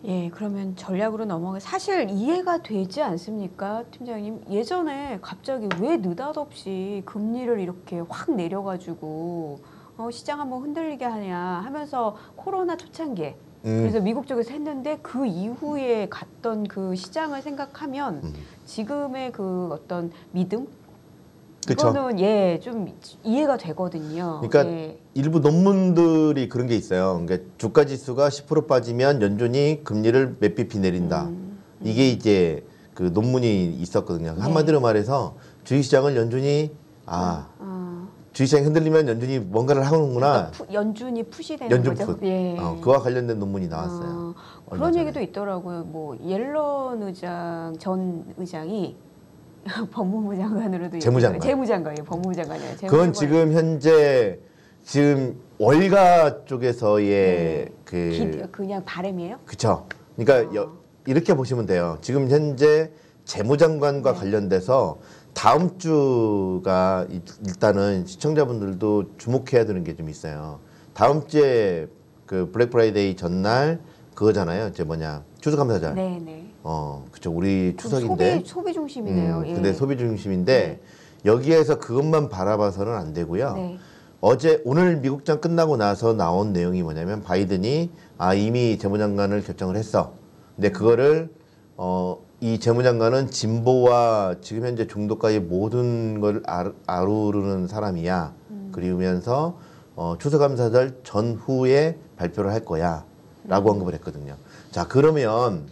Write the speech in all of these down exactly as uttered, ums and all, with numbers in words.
예, 그러면 전략으로 넘어가 사실 이해가 되지 않습니까, 팀장님? 예전에 갑자기 왜 느닷없이 금리를 이렇게 확 내려가지고 어, 시장 한번 흔들리게 하냐 하면서 코로나 초창기에 음. 그래서 미국 쪽에서 했는데 그 이후에 갔던 그 시장을 생각하면 음. 지금의 그 어떤 믿음? 그쵸. 이거는 예, 좀 이해가 되거든요. 그러니까 예. 일부 논문들이 그런 게 있어요. 그러니까 주가 지수가 십 퍼센트 빠지면 연준이 금리를 몇 비피 내린다. 음, 음. 이게 이제 그 논문이 있었거든요. 네. 한마디로 말해서 주식시장을 연준이 아 어. 주식시장이 흔들리면 연준이 뭔가를 하는구나. 그러니까 푸, 연준이 푸시 되는 연준 거죠. 풋. 예. 어, 그와 관련된 논문이 나왔어요. 어, 얼마 그런 전에. 얘기도 있더라고요. 뭐 옐런 의장 전 의장이 법무부 장관으로도 재무장관. 재무장관이에요. 법무부 장관이에요. 그건 지금 현재 지금 월가 쪽에서의 네. 그 기, 그냥 바람이에요? 그쵸. 그러니까 어. 여, 이렇게 보시면 돼요. 지금 현재 재무장관과 네. 관련돼서 다음 주가 이- 일단은 시청자분들도 주목해야 되는 게 좀 있어요. 다음 주에 그 블랙 프라이데이 전날 그거잖아요. 이제 뭐냐 추수감사절. 네, 네. 어, 그쵸. 우리 그럼 추석인데. 소비 소비 중심이네요. 음, 예. 근데 소비 중심인데 여기에서 그것만 바라봐서는 안 되고요. 네. 어제 오늘 미국장 끝나고 나서 나온 내용이 뭐냐면 바이든이 아 이미 재무장관을 결정을 했어. 근데 그거를 어, 이 재무장관은 진보와 지금 현재 중도까지 모든 걸 아, 아우르는 사람이야. 음. 그리면서 어, 추수감사절 전후에 발표를 할 거야라고 음. 언급을 했거든요. 자 그러면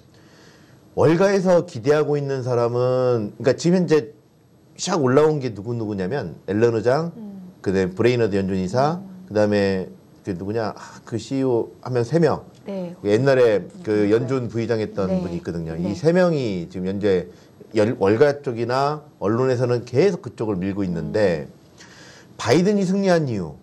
월가에서 기대하고 있는 사람은 그러니까 지금 현재 샥 올라온 게 누구 누구냐면 앨런 의장, 음. 그다음에 브레이너드 연준이사, 음. 그다음에 그 누구냐 아, 그 씨이오 하면 세 명. 네. 옛날에 그 연준 부의장 했던 네. 분이 있거든요. 네. 이 세 명이 지금 현재 열, 월가 쪽이나 언론에서는 계속 그쪽을 밀고 있는데 바이든이 승리한 이유,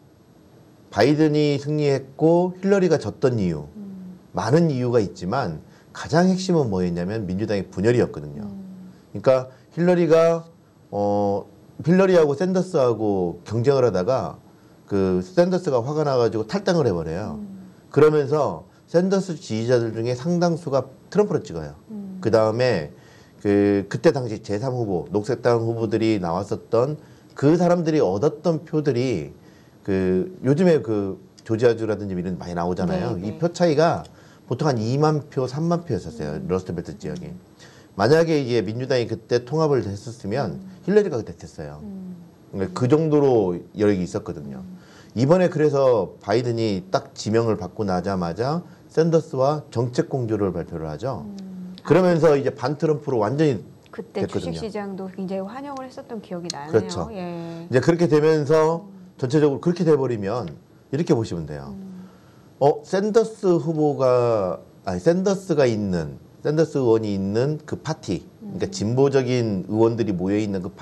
바이든이 승리했고 힐러리가 졌던 이유, 음. 많은 이유가 있지만 가장 핵심은 뭐였냐면 민주당의 분열이었거든요. 음. 그러니까 힐러리가 어 힐러리하고 샌더스하고 경쟁을 하다가 그 샌더스가 화가 나가지고 탈당을 해버려요. 음. 그러면서 샌더스 지지자들 중에 상당수가 트럼프를 찍어요. 음. 그 다음에 그 그때 당시 제삼 후보 녹색당 후보들이 나왔었던 그 사람들이 얻었던 표들이 그 요즘에 그 조지아주라든지 이런 데 많이 나오잖아요. 네, 네. 이 표 차이가 보통 한 이만 표, 삼만 표였었어요. 음. 러스트벨트 지역이. 만약에 이게 민주당이 그때 통합을 했었으면 음. 힐러리가 그때 됐어요. 음. 그러니까 그 정도로 여력이 있었거든요. 음. 이번에 그래서 바이든이 딱 지명을 받고 나자마자 샌더스와 정책 공조를 발표를 하죠. 음. 그러면서 이제 반 트럼프로 완전히 그때 됐거든요. 주식시장도 굉장히 환영을 했었던 기억이 나네요. 그렇죠. 예. 이제 그렇게 되면서 전체적으로 그렇게 돼버리면 이렇게 보시면 돼요. 음. 어 샌더스 후보가 아니 샌더스가 있는 샌더스 의원이 있는 그 파티, 그러니까 진보적인 의원들이 모여 있는 그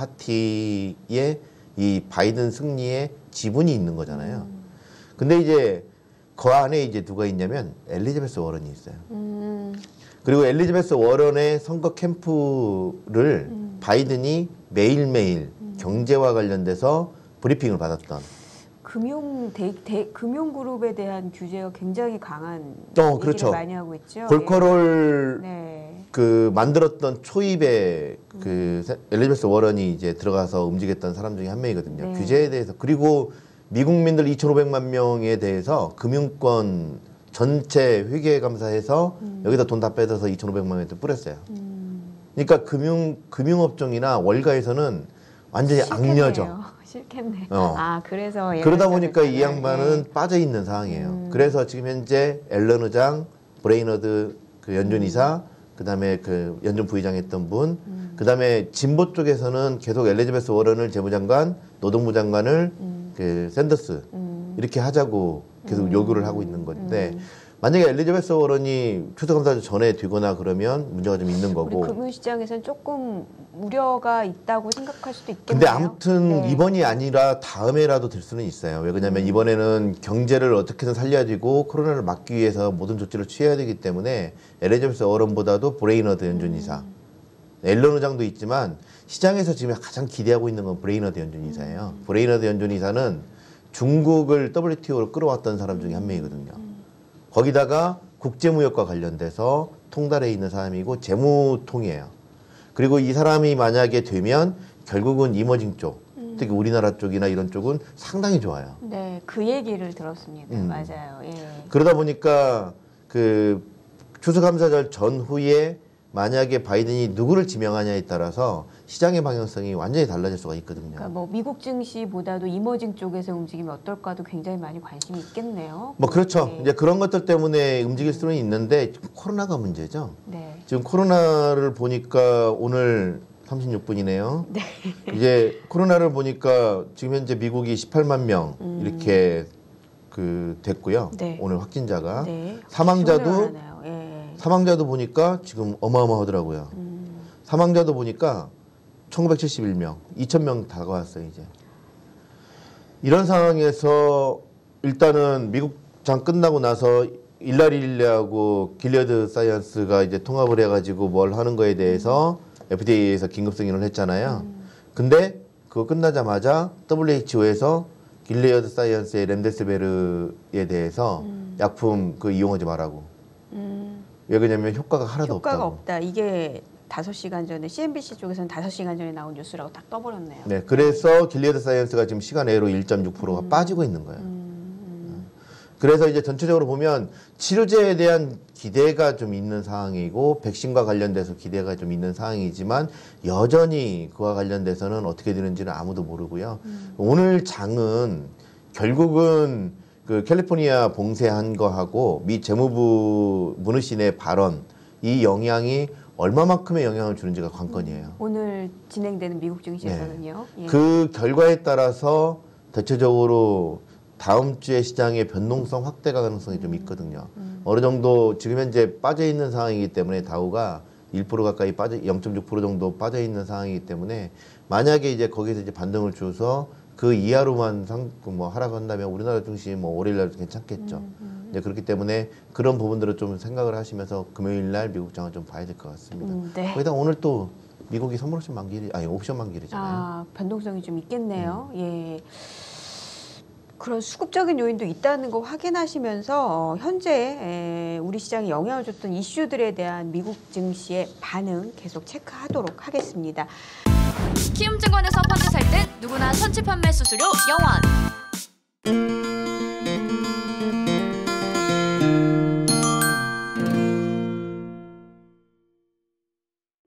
파티에 이 바이든 승리에 지분이 있는 거잖아요. 음. 근데 이제 그 안에 이제 누가 있냐면 엘리자베스 워런이 있어요. 음. 그리고 엘리자베스 워런의 선거 캠프를 음. 바이든이 매일매일 경제와 관련돼서 브리핑을 받았던. 금융 대, 대 금융 그룹에 대한 규제가 굉장히 강한 어, 얘기를 그렇죠. 많이 하고 있죠. 볼커롤 예. 네. 그 만들었던 초입에 그 세- 엘리자베스 워런이 이제 들어가서 움직였던 사람 중에 한 명이거든요. 네. 규제에 대해서. 그리고 미국민들 이천오백만 명에 대해서 금융권 전체 회계 감사해서 음. 여기다 돈 다 빼서 이천오백만 원에 뿌렸어요. 음. 그러니까 금융 금융업종이나 월가에서는 완전히 싫겠네요. 악녀죠. 싫겠네. 어. 아 그래서 그러다 보니까 이 예. 양반은 빠져 있는 상황이에요. 음. 그래서 지금 현재 앨런 의장, 브레이너드 그 연준 이사, 그다음에 그 연준 부의장 했던 분, 음. 그다음에 진보 쪽에서는 계속 엘리자베스 워런을 재무장관, 노동부 장관을 음. 그 샌더스 음. 이렇게 하자고 계속 음. 요구를 하고 있는 건데 음. 만약에 엘리자베스 워런이 추수감사절 전에 되거나 그러면 문제가 좀 있는 우리 거고. 금융시장에서는 조금 우려가 있다고 생각할 수도 있겠네요. 근데 아무튼 네. 이번이 아니라 다음에라도 될 수는 있어요. 왜 그러냐면 음. 이번에는 경제를 어떻게든 살려야지고 코로나를 막기 위해서 모든 조치를 취해야 되기 때문에 엘리자베스 워런보다도 브레이너드 연준 이사, 음. 앨런 의장도 있지만 시장에서 지금 가장 기대하고 있는 건 브레이너드 연준 이사예요. 음. 브레이너드 연준 이사는 중국을 더블유티오로 끌어왔던 사람 중에 한 명이거든요. 음. 거기다가 국제무역과 관련돼서 통달해 있는 사람이고 재무통이에요. 그리고 이 사람이 만약에 되면 결국은 이머징 쪽, 음. 특히 우리나라 쪽이나 이런 쪽은 상당히 좋아요. 네, 그 얘기를 들었습니다. 음. 맞아요. 예. 그러다 보니까 그 추수감사절 전후에 만약에 바이든이 누구를 지명하냐에 따라서 시장의 방향성이 완전히 달라질 수가 있거든요. 그러니까 뭐 미국 증시보다도 이머징 쪽에서 움직이면 어떨까도 굉장히 많이 관심이 있겠네요. 뭐 그렇죠. 네. 이제 그런 것들 때문에 움직일 수는 있는데 코로나가 문제죠. 네. 지금 코로나를 보니까 오늘 삼십육 분이네요. 네. 이제 코로나를 보니까 지금 현재 미국이 십팔만 명 음. 이렇게 그 됐고요. 네. 오늘 확진자가 네. 사망자도 시원하네요. 예. 사망자도 보니까 지금 어마어마하더라고요. 음. 사망자도 보니까 천구백칠십일 명, 이천 명 다가왔어요 이제. 이런 상황에서 일단은 미국장 끝나고 나서 일라릴레하고 길리어드 사이언스가 이제 통합을 해가지고 뭘 하는 거에 대해서 에프디에이에서 긴급 승인을 했잖아요. 음. 근데 그거 끝나자마자 더블유에이치오에서 길리어드 사이언스의 렘데시베르에 대해서 음. 약품 그 이용하지 말라고. 음. 왜 그러냐면 효과가 하나도 효과가 없다고. 없다. 이게 다섯 시간 전에 씨엔비씨 쪽에서는 다섯 시간 전에 나온 뉴스라고 딱 떠버렸네요. 네, 그래서 길리어드 사이언스가 지금 시간 외로 일 점 육 퍼센트가 음. 빠지고 있는 거예요. 음. 그래서 이제 전체적으로 보면 치료제에 대한 기대가 좀 있는 상황이고 백신과 관련돼서 기대가 좀 있는 상황이지만 여전히 그와 관련돼서는 어떻게 되는지는 아무도 모르고요. 음. 오늘 장은 결국은 그 캘리포니아 봉쇄한 거하고 미 재무부 무느신의 발언 이 영향이 얼마만큼의 영향을 주는지가 관건이에요. 오늘 진행되는 미국 증시에서는요. 예. 그 결과에 따라서 대체적으로 다음 주에 시장의 변동성 확대 가능성이 좀 있거든요. 음. 어느 정도 지금 현재 빠져 있는 상황이기 때문에 다우가 일 퍼센트 가까이 빠져 영 점 육 퍼센트 정도 빠져 있는 상황이기 때문에 만약에 이제 거기서 이제 반등을 줘서 그 이하로만 상 뭐 하락한다면 우리나라 증시 뭐 월요일 날도 괜찮겠죠. 음, 음. 이제 그렇기 때문에 그런 부분들을 좀 생각을 하시면서 금요일 날 미국 장을 좀 봐야 될 것 같습니다. 음, 네. 거기다 오늘 또 미국이 선물 옵션 만기일 아니 옵션 만기일이잖아요. 아, 변동성이 좀 있겠네요. 음. 예. 그런 수급적인 요인도 있다는 거 확인하시면서 어, 현재 에, 우리 시장에 영향을 줬던 이슈들에 대한 미국 증시의 반응 계속 체크하도록 하겠습니다. 키움증권에서 펀드 살 땐 누구나 선취 판매 수수료 영원.